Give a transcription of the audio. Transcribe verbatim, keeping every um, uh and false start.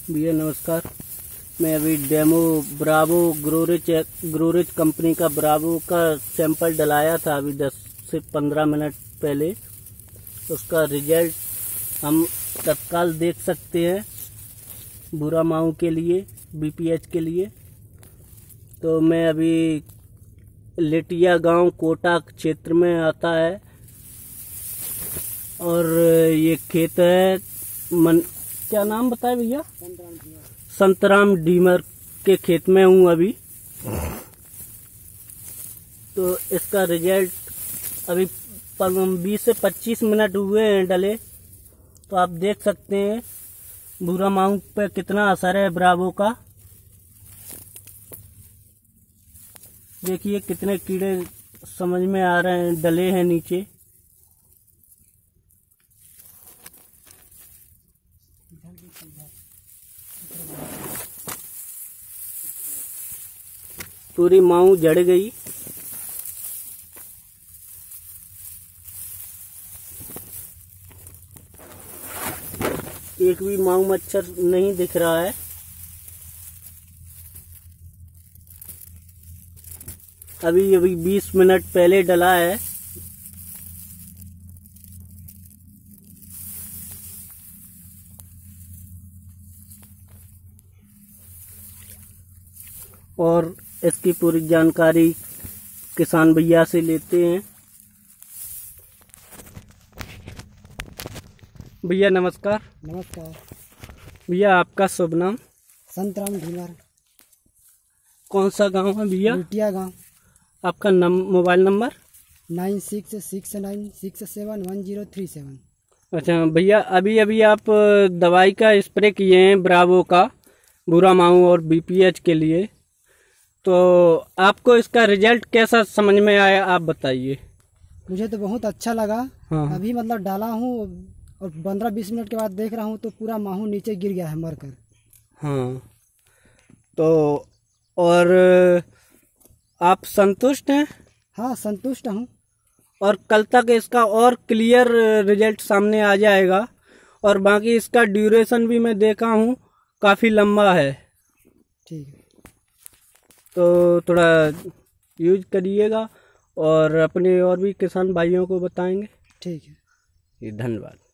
भैया नमस्कार। मैं अभी demo Bravo Growrich Growrich company का ब्रावो का सैंपल डलाया था अभी दस से पंद्रह मिनट पहले। उसका रिजल्ट हम तत्काल देख सकते हैं भूरा माहू के लिए, बीपीएच के लिए। तो मैं अभी लेटिया गांव कोटा क्षेत्र में आता है और ये खेत है मन क्या नाम बताए भैया? संतराम डीमर के खेत में हूँ अभी। तो इसका रिजल्ट अभी बीस से पच्चीस मिनट हुए हैं डले, तो आप देख सकते हैं भूरा माहू पे कितना असर है ब्रावो का। देखिए कितने कीड़े समझ में आ रहे हैं, डले हैं नीचे। पूरी माहू जड़ गई। एक भी माहू मच्छर नहीं दिख रहा है। अभी अभी बीस मिनट पहले डला है। और इसकी पूरी जानकारी किसान भैया से लेते हैं। भैया नमस्कार। नमस्कार भैया आपका शुभ नाम? संतराम डीमर। कौन सा गांव है भैया? लेटिया गांव। आपका नम, mobile number? Nine six six nine six seven one zero three seven. अच्छा भैया, अभी अभी आप दवाई का स्प्रे किए हैं ब्रावो का भूरा माहू और बीपीएच के लिए, तो आपको इसका रिजल्ट कैसा समझ में आया, आप बताइए। मुझे तो बहुत अच्छा लगा। हाँ। अभी मतलब डाला हूँ और पंद्रह बीस मिनट के बाद देख रहा हूँ तो पूरा माहू नीचे गिर गया है मरकर। हाँ, तो और आप संतुष्ट हैं? हाँ संतुष्ट हूँ। और कल तक इसका और क्लियर रिजल्ट सामने आ जाएगा। और बाकी इसका ड्यूरेशन भी मैं देखा हूँ काफ़ी लंबा है। ठीक है। तो थोड़ा यूज करिएगा और अपने और भी किसान भाइयों को बताएंगे। ठीक है। धन्यवाद।